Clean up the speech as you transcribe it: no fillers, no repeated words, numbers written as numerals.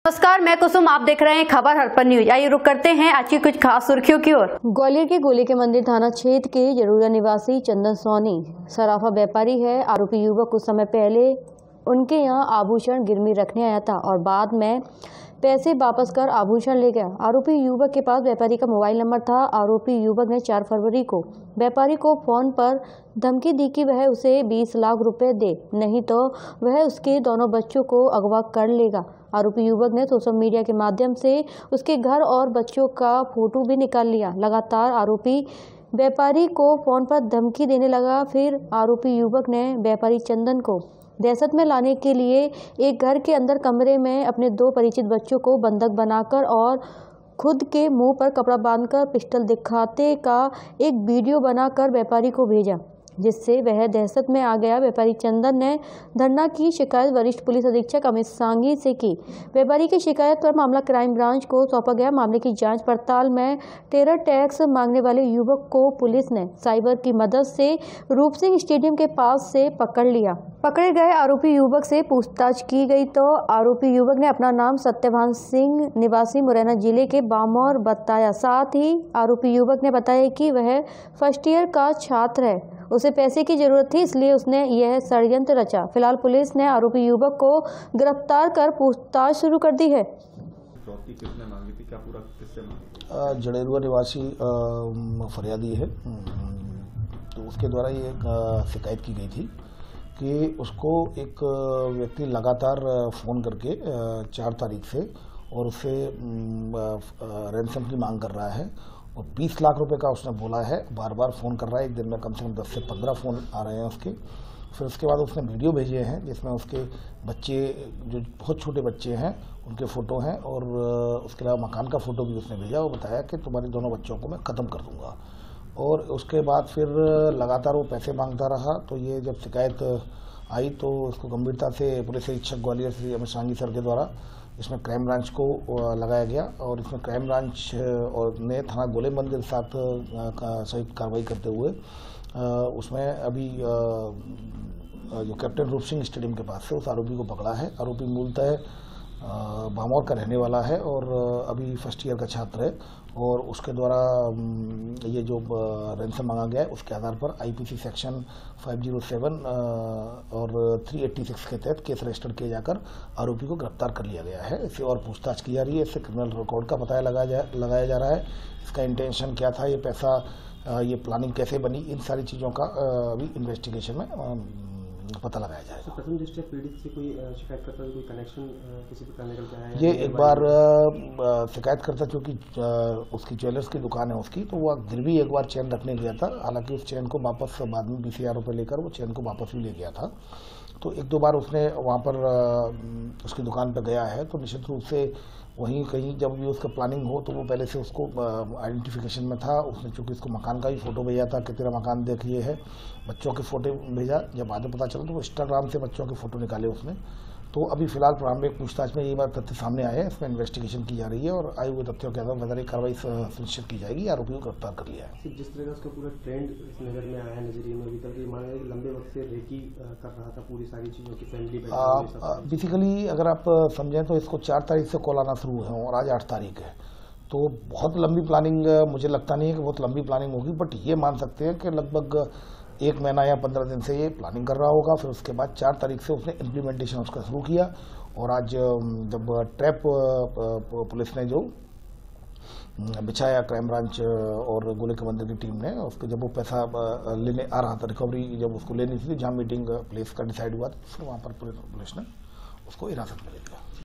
नमस्कार, मैं कुसुम। आप देख रहे हैं खबर हड़प्पन न्यूज। आइए रुक करते हैं आज की कुछ खास सुर्खियों की ओर। ग्वालियर के गोले के मंदिर थाना क्षेत्र के जरूरा निवासी चंदन सोनी सराफा व्यापारी है। आरोपी युवक कुछ समय पहले उनके यहां आभूषण गिरवी रखने आया था और बाद में पैसे वापस कर आभूषण ले गया। आरोपी युवक के पास व्यापारी का मोबाइल नंबर था। आरोपी युवक ने 4 फरवरी को व्यापारी को फोन पर धमकी दी कि वह उसे 20 लाख रुपए दे, नहीं तो वह उसके दोनों बच्चों को अगवा कर लेगा। आरोपी युवक ने सोशल मीडिया के माध्यम से उसके घर और बच्चों का फोटो भी निकाल लिया। लगातार आरोपी व्यापारी को फोन पर धमकी देने लगा। फिर आरोपी युवक ने व्यापारी चंदन को दहशत में लाने के लिए एक घर के अंदर कमरे में अपने 2 परिचित बच्चों को बंधक बनाकर और खुद के मुंह पर कपड़ा बांधकर पिस्टल दिखाते का एक वीडियो बनाकर व्यापारी को भेजा, जिससे वह दहशत में आ गया। व्यापारी चंदन ने घटना की शिकायत वरिष्ठ पुलिस अधीक्षक अमित सांगी से की। व्यापारी की शिकायत पर मामला क्राइम ब्रांच को सौंपा गया। मामले की जांच पड़ताल में टेरर टैक्स मांगने वाले युवक को पुलिस ने साइबर की मदद से रूप सिंह स्टेडियम के पास से पकड़ लिया। पकड़े गए आरोपी युवक से पूछताछ की गई तो आरोपी युवक ने अपना नाम सत्यवान सिंह निवासी मुरैना जिले के बामौर बताया। साथ ही आरोपी युवक ने बताया कि वह फर्स्ट ईयर का छात्र है, उसे पैसे की जरूरत थी, इसलिए उसने यह षड्यंत्र रचा। फिलहाल पुलिस ने आरोपी युवक को गिरफ्तार कर पूछताछ शुरू कर दी है। जड़ेरुआ निवासी फरियादी है, तो उसके द्वारा ये शिकायत की गई थी कि उसको एक व्यक्ति लगातार फ़ोन करके 4 तारीख से और उससे रैंसम की मांग कर रहा है और 20 लाख रुपए का उसने बोला है। बार बार फ़ोन कर रहा है, एक दिन में कम से कम 10 से 15 फ़ोन आ रहे हैं उसके। फिर उसके बाद उसने वीडियो भेजे हैं जिसमें उसके बच्चे, जो बहुत छोटे बच्चे हैं, उनके फ़ोटो हैं और उसके अलावा मकान का फ़ोटो भी उसने भेजा और बताया कि तुम्हारे दोनों बच्चों को मैं ख़त्म कर दूँगा। और उसके बाद फिर लगातार वो पैसे मांगता रहा। तो ये जब शिकायत आई तो उसको गंभीरता से पुलिस अधीक्षक ग्वालियर श्री अमित सांगी सर के द्वारा इसमें क्राइम ब्रांच को लगाया गया और इसमें क्राइम ब्रांच और ने थाना गोले मंदिर के साथ संयुक्त कार्रवाई करते हुए उसमें अभी जो कैप्टन रूप सिंह स्टेडियम के पास से उस आरोपी को पकड़ा है। आरोपी मूलतः भामौर का रहने वाला है और अभी फर्स्ट ईयर का छात्र है और उसके द्वारा ये जो रैंसम मांगा गया है उसके आधार पर आईपीसी सेक्शन 507 और 386 के तहत केस रजिस्टर किए जाकर आरोपी को गिरफ्तार कर लिया गया है। इससे और पूछताछ की जा रही है, इससे क्रिमिनल रिकॉर्ड का पता लगाया जा रहा है, इसका इंटेंशन क्या था, ये पैसा, ये प्लानिंग कैसे बनी, इन सारी चीज़ों का अभी इन्वेस्टिगेशन में पता लगाया जाएगा। प्रथम दृष्टया पीड़ित से कोई शिकायतकर्ता कोई कनेक्शन किसी प्रकार निकल के आया है? ये एक बार शिकायतकर्ता, चूँकि उसकी ज्वेलर्स की दुकान है उसकी, तो वह गिरवी एक बार चेन रखने गया था। हालांकि उस चेन को वापस बाद में 20,000 रुपये लेकर वो चेन को वापस भी ले गया था। तो 1-2 बार उसने वहाँ पर उसकी दुकान पर गया है, तो निश्चित रूप से वहीं कहीं जब भी उसका प्लानिंग हो तो वो पहले से उसको आइडेंटिफिकेशन में था। उसने चूँकि उसको मकान का भी फ़ोटो भेजा था कि तेरा मकान देख ये है, बच्चों के फ़ोटो भेजा। जब बाद में पता चला तो वो इंस्टाग्राम से बच्चों के फ़ोटो निकाले उसने। तो अभी फिलहाल प्रारंभिक पूछताछ में ये बात तथ्य सामने आए हैं, इसमें इन्वेस्टिगेशन की जा रही है और आए हुए तथ्यों के आधार पर कार्रवाई सुनिश्चित की जाएगी। आरोपी को गिरफ्तार कर लिया है। जिस तरह का उसका पूरा ट्रेंड इस नगर में आया है, नजरिए में, अभी तक ये माना कि लंबे वक्त से रेकी कर रहा था पूरी सारी चीज़ों की फैमिली। बेसिकली अगर आप समझें तो इसको 4 तारीख से कॉल आना शुरू है और आज 8 तारीख है, तो बहुत लंबी प्लानिंग मुझे लगता नहीं है कि बहुत लंबी प्लानिंग होगी, बट ये मान सकते हैं कि लगभग 1 महीना या 15 दिन से ये प्लानिंग कर रहा होगा। फिर उसके बाद 4 तारीख से उसने इम्प्लीमेंटेशन उसका शुरू किया और आज जब ट्रैप पुलिस ने जो बिछाया क्राइम ब्रांच और गोले के मंदिर की टीम ने, उसके जब वो पैसा लेने आ रहा था, रिकवरी जब उसको लेनी थी, जहाँ मीटिंग प्लेस का डिसाइड हुआ, तो वहाँ पर पुलिस ने उसको हिरासत में ले लिया।